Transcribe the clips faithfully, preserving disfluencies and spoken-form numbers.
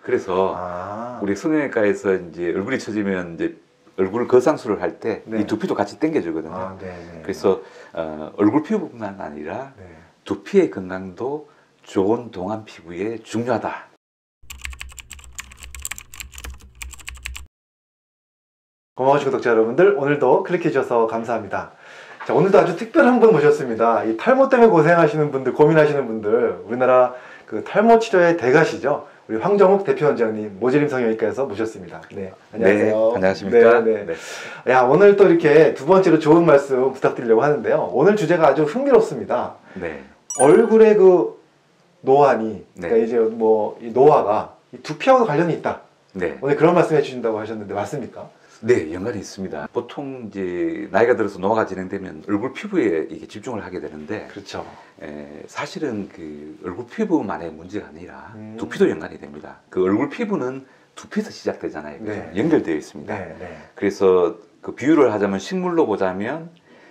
그래서 아. 우리 성형외과에서 이제 얼굴이 처지면 이제 얼굴 거상술을 할 때 이 네. 두피도 같이 당겨주거든요. 아, 네네. 그래서 어, 얼굴 피부뿐만 아니라 네. 두피의 건강도 좋은 동안 피부에 중요하다. 고마우신 구독자 여러분들, 오늘도 클릭해 주셔서 감사합니다. 자, 오늘도 아주 특별한 분 모셨습니다. 이 탈모 때문에 고생하시는 분들, 고민하시는 분들, 우리나라 그 탈모 치료의 대가시죠. 우리 황정욱 대표원장님, 모질림 성형외과에서 모셨습니다. 네, 안녕하세요. 네, 안녕하십니까. 네, 네. 네. 야, 오늘 또 이렇게 두 번째로 좋은 말씀 부탁드리려고 하는데요. 오늘 주제가 아주 흥미롭습니다. 네. 얼굴의 그 노안이, 네. 그러니까 이제 뭐 이 노화가 이 두피하고 관련이 있다. 네. 오늘 그런 말씀 해주신다고 하셨는데 맞습니까? 네, 연관이 있습니다. 보통 이제 나이가 들어서 노화가 진행되면 얼굴 피부에 이게 집중을 하게 되는데, 그렇죠. 에, 사실은 그 얼굴 피부만의 문제가 아니라 음. 두피도 연관이 됩니다. 그 얼굴 피부는 두피에서 시작되잖아요. 그죠? 네. 연결되어 있습니다. 네, 네. 그래서 그 비유를 하자면 식물로 보자면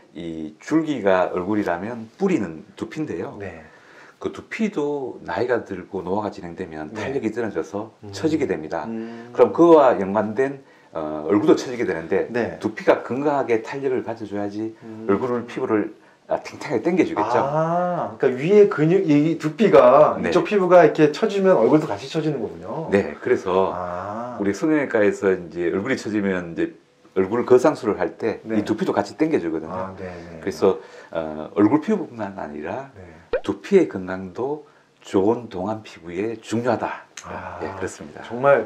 이 줄기가 얼굴이라면 뿌리는 두피인데요. 네. 그 두피도 나이가 들고 노화가 진행되면 네. 탄력이 떨어져서 음. 처지게 됩니다. 음. 그럼 그와 연관된 어, 얼굴도 처지게 되는데, 네. 두피가 건강하게 탄력을 가져줘야지 음. 얼굴을 피부를 아, 탱탱하게 당겨주겠죠. 아, 그러니까 위에 근육, 이 두피가 네. 이쪽 피부가 이렇게 처지면 얼굴도 같이 처지는 거군요. 네, 그래서 아, 우리 성형외과에서 이제 얼굴이 처지면 이제 얼굴 거상술을 할 때 이 네. 두피도 같이 당겨주거든요. 아, 네, 네. 그래서 어, 얼굴 피부뿐만 아니라 네. 두피의 건강도 좋은 동안 피부에 중요하다. 아, 네, 그렇습니다. 정말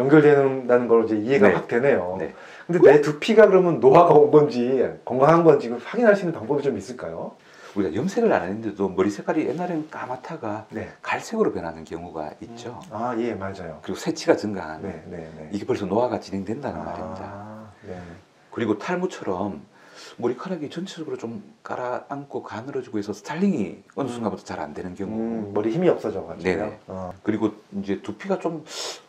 연결된다는 걸 이제 이해가 네. 확 되네요. 네. 근데 내 두피가 그러면 노화가 온 건지 건강한 건지 확인할 수 있는 방법이 좀 있을까요? 우리가 염색을 안 했는데도 머리 색깔이 옛날에는 까맣다가 네. 갈색으로 변하는 경우가 있죠. 아, 예, 맞아요. 그리고 새치가 증가하는, 네, 네, 네. 이게 벌써 노화가 진행된다는 말입니다. 아, 네. 그리고 탈모처럼 머리카락이 전체적으로 좀 깔아앉고 가늘어지고 해서 스타일링이 어느 순간부터 잘 안 되는 경우. 음, 머리 힘이 없어져가지고요. 네네. 어. 그리고 이제 두피가 좀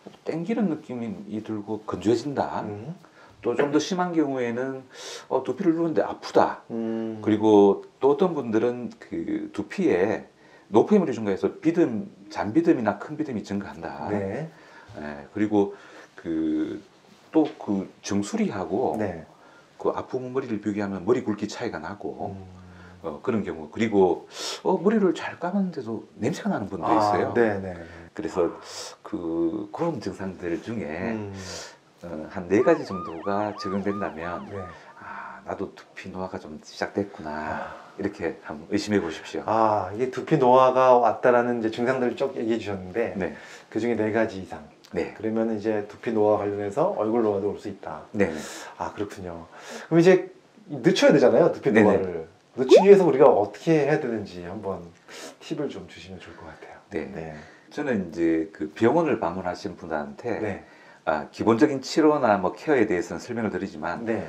땡기는 느낌이 들고 건조해진다. 음. 또 좀 더 심한 경우에는 어, 두피를 누르는데 아프다. 음. 그리고 또 어떤 분들은 그 두피에 노폐물이 증가해서 비듬, 잔비듬이나 큰 비듬이 증가한다. 네. 예, 그리고 그 또 그 정수리하고 네. 그 아픈 머리를 비교하면 머리 굵기 차이가 나고 음. 어, 그런 경우. 그리고 어, 머리를 잘 감았는데도 냄새가 나는 분도 있어요. 아, 네, 네. 그래서 그 그런 증상들 중에 음. 어, 한 네 가지 정도가 적용된다면 네. 아, 나도 두피 노화가 좀 시작됐구나. 아. 이렇게 한번 의심해 보십시오. 아, 이게 두피 노화가 왔다라는 이제 증상들을 쭉 얘기해 주셨는데 네. 그 중에 네 가지 이상. 네. 그러면 이제 두피 노화 관련해서 얼굴 노화도 올 수 있다. 네. 아, 그렇군요. 그럼 이제 늦춰야 되잖아요, 두피 네네. 노화를. 늦추기 위해서 우리가 어떻게 해야 되는지 한번 팁을 좀 주시면 좋을 것 같아요. 네. 네. 저는 이제 그 병원을 방문하신 분한테 네. 아, 기본적인 치료나 뭐 케어에 대해서는 설명을 드리지만 네.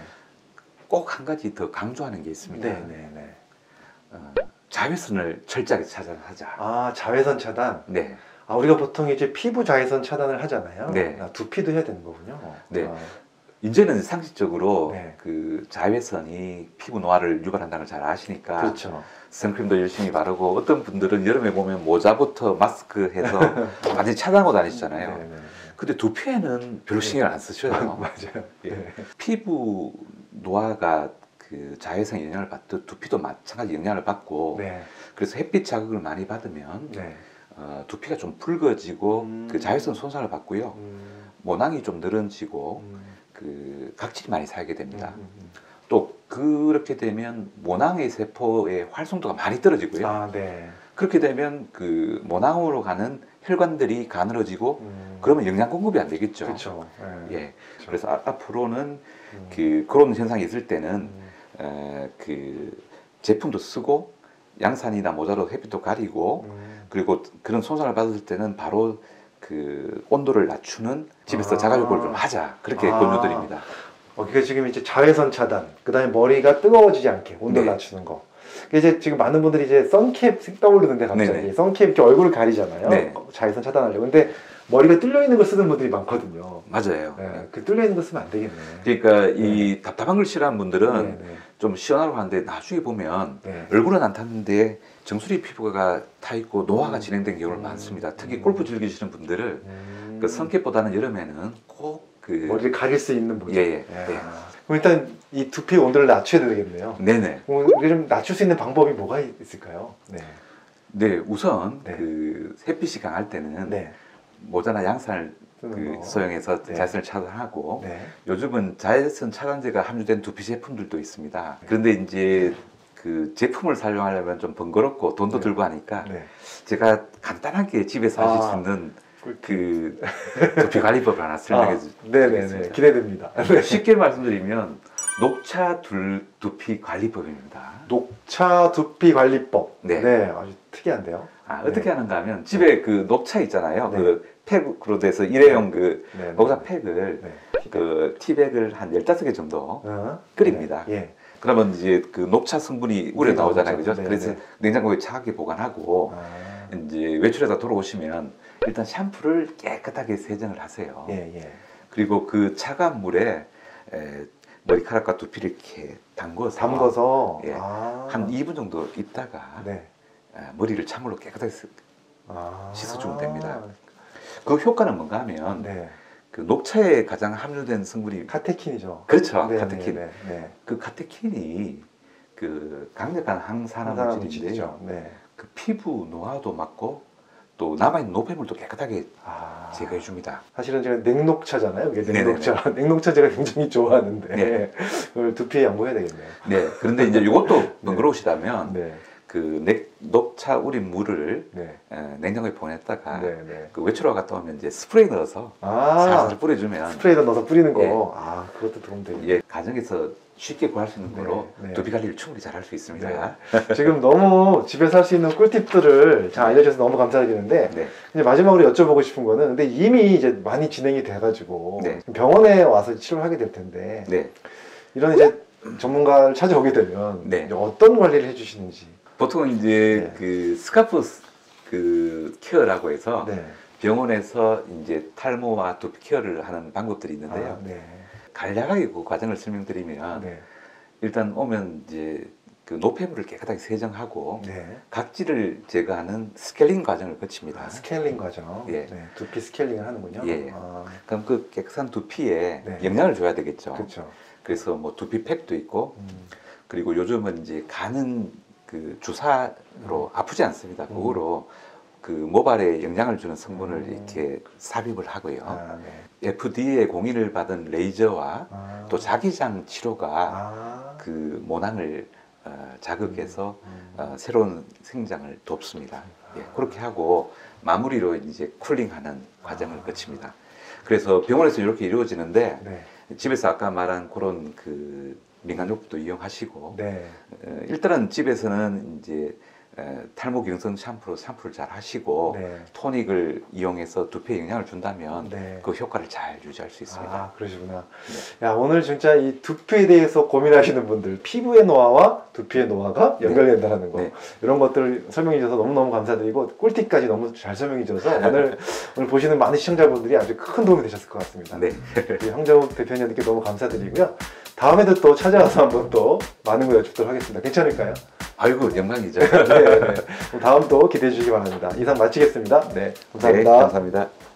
꼭 한 가지 더 강조하는 게 있습니다. 네. 네. 네. 어, 자외선을 철저하게 차단하자. 아, 자외선 차단. 네. 아, 우리가 보통 이제 피부 자외선 차단을 하잖아요. 네. 아, 두피도 해야 되는 거군요. 네. 아, 이제는 상식적으로 네. 그 자외선이 피부 노화를 유발한다는 걸 잘 아시니까 그렇죠. 선크림도 열심히 바르고 어떤 분들은 여름에 보면 모자부터 마스크 해서 완전히 차단하고 다니시잖아요. 네, 네, 네. 근데 두피에는 별로 신경을 안 쓰셔요. 맞아요. 예. 네. 피부 노화가 그 자외선 영향을 받듯 두피도 마찬가지 영향을 받고 네. 그래서 햇빛 자극을 많이 받으면 네. 어, 두피가 좀 붉어지고 음. 그 자외선 손상을 받고요. 음, 모낭이 좀 늘어지고 음, 그 각질이 많이 살게 됩니다. 음, 음. 또 그렇게 되면 모낭의 세포의 활성도가 많이 떨어지고요. 아, 네. 그렇게 되면 그 모낭으로 가는 혈관들이 가늘어지고 음. 그러면 영양 공급이 안 되겠죠. 그렇죠. 네. 예. 그래서 아, 앞으로는 음. 그 그런 현상이 있을 때는 음. 에, 그 제품도 쓰고 양산이나 모자로 햇빛도 가리고 음. 그리고 그런 손상을 받았을 때는 바로 그 온도를 낮추는 집에서 아. 자가요법을 좀 하자 그렇게 아. 권유드립니다. 어, 그게 지금 이제 자외선 차단, 그 다음에 머리가 뜨거워지지 않게 온도를 네. 낮추는 거. 그게 이제 지금 많은 분들이 이제 선캡 떠오르는데 갑자기 네네. 선캡 이렇게 얼굴을 가리잖아요. 네. 자외선 차단하려고. 근데 머리가 뚫려 있는 걸 쓰는 분들이 많거든요. 맞아요. 네, 그 뚫려 있는 거 쓰면 안 되겠네. 그러니까 이 답답한 걸 싫어하는 분들은 네, 네. 좀 시원하고 하는데 나중에 보면 네. 얼굴은 안 탔는데 정수리 피부가 타 있고 노화가 음. 진행된 경우가 음. 많습니다. 특히 음. 골프 즐기시는 분들은 음. 그 성격보다는 여름에는 꼭 그 머리를 가릴 수 있는 모자. 예, 예, 야. 예. 그럼 일단 이 두피 온도를 낮춰야 되겠네요. 네네. 그럼 이게 좀 낮출 수 있는 방법이 뭐가 있- 있을까요? 네. 네, 우선 네. 그 햇빛이 강할 때는 네. 모자나 양산을 쓰는 그 거. 소형해서 네. 자외선을 차단하고 네. 요즘은 자외선 차단제가 함유된 두피 제품들도 있습니다. 그런데 이제 그 제품을 사용하려면 좀 번거롭고 돈도 네. 들고 하니까 네. 제가 간단하게 집에서 하실 아. 수 있는 꿀팁. 그 두피 관리법을 하나 아, 설명해 네네네. 드리겠습니다. 기대됩니다. 네. 쉽게 말씀드리면 녹차 둘 두피 관리법입니다. 녹차 두피 관리법. 네. 아주 특이한데요. 아, 네. 어떻게 하는가 하면 집에 그 녹차 있잖아요. 네. 그 팩으로 돼서 일회용 그 네. 녹차 팩을 네. 그 티백을 한 열다섯 개 정도 어? 끓입니다. 네. 예. 그러면 이제 그 녹차 성분이 우려 우려 나오잖아요. 나오죠. 그죠? 네, 그래서 네. 냉장고에 차갑게 보관하고 아. 이제 외출해서 돌아오시면 일단 샴푸를 깨끗하게 세정을 하세요. 예, 예. 그리고 그 차가운 물에 에, 머리카락과 두피를 이렇게 담궈서, 담궈서 예. 아. 한 이 분 정도 있다가 네. 에, 머리를 찬물로 깨끗하게 씻- 아. 씻어주면 됩니다. 그 효과는 뭔가 하면 네. 그 녹차에 가장 함유된 성분이 카테킨이죠. 그렇죠. 네, 카테킨. 네, 네. 그 카테킨이 그 강력한 항산화 항산화 물질인데요. 물질이죠. 네. 그 피부 노화도 막고 또 남아있는 노폐물도 깨끗하게 아. 제거해 줍니다. 사실은 제가 냉녹차잖아요. 이게 네네네. 냉녹차. 냉녹차 제가 굉장히 좋아하는데 네. 그걸 두피에 양보해야 되겠네요. 네. 그런데 이제 이것도 번거로우시다면 네. 그 냉- 녹차 우린 물을 네. 에, 냉장고에 보냈다가 네, 네. 그 외출하고 갔다 오면 이제 스프레이 넣어서 아. 살살 뿌려주면 스프레이도 넣어서 뿌리는 거. 예. 아, 그것도 도움 되겠네요. 예, 가정에서 쉽게 구할 수 있는 거로 네, 네. 두피 관리를 충분히 잘 할 수 있습니다. 네. 지금 너무 집에서 할 수 있는 꿀팁들을 잘 알려주셔서 너무 감사드리는데 네. 이제 마지막으로 여쭤보고 싶은 거는 근데 이미 이제 많이 진행이 돼가지고 네. 병원에 와서 치료를 하게 될 텐데 네. 이런 이제 전문가를 찾아오게 되면 네. 이제 어떤 관리를 해주시는지. 보통 이제 네. 그 스카프 스- 그 케어라고 해서 네. 병원에서 이제 탈모와 두피 케어를 하는 방법들이 있는데요. 아, 네. 간략하게 그 과정을 설명드리면 네. 일단 오면 이제 그 노폐물을 깨끗하게 세정하고 네. 각질을 제거하는 스케일링 과정을 거칩니다. 아, 스케일링 과정. 예. 네. 두피 스케일링을 하는군요. 예. 아, 그럼 그 깨끗한 두피에 네. 영양을 줘야 되겠죠. 그렇죠. 그래서 뭐 두피 팩도 있고 음. 그리고 요즘은 이제 가는 그 주사로 아프지 않습니다. 음. 그거로 그 모발에 영양을 주는 성분을 음. 이렇게 삽입을 하고요. 아, 네. 에프디에이 공인을 받은 레이저와 아. 또 자기장 치료가 아. 그 모낭을 어, 자극해서 음. 어, 새로운 생장을 돕습니다. 예, 그렇게 하고 마무리로 이제 쿨링하는 과정을 아. 거칩니다. 그래서 병원에서 이렇게 이루어지는데 네. 집에서 아까 말한 그런 그 민간요법도 이용하시고 네. 어, 일단은 집에서는 이제 에, 탈모 경성 샴푸로 샴푸를 잘 하시고 네. 토닉을 이용해서 두피에 영향을 준다면 네. 그 효과를 잘 유지할 수 있습니다. 아, 그러시구나. 네. 야, 오늘 진짜 이 두피에 대해서 고민하시는 분들, 피부의 노화와 두피의 노화가 네. 연결된다는 거. 네. 이런 것들 설명해 주셔서 너무너무 감사드리고, 꿀팁까지 너무 잘 설명해 주셔서 오늘, 오늘 보시는 많은 시청자분들이 아주 큰 도움이 되셨을 것 같습니다. 네. 우리 황정욱 대표님께 너무 감사드리고요. 다음에도 또 찾아와서 한번 또 많은 거 여쭙도록 하겠습니다. 괜찮을까요? 아이고 영광이죠. 네, 네. 그럼 다음 또 기대해 주시기 바랍니다. 이상 마치겠습니다. 네, 감사합니다. 네, 감사합니다.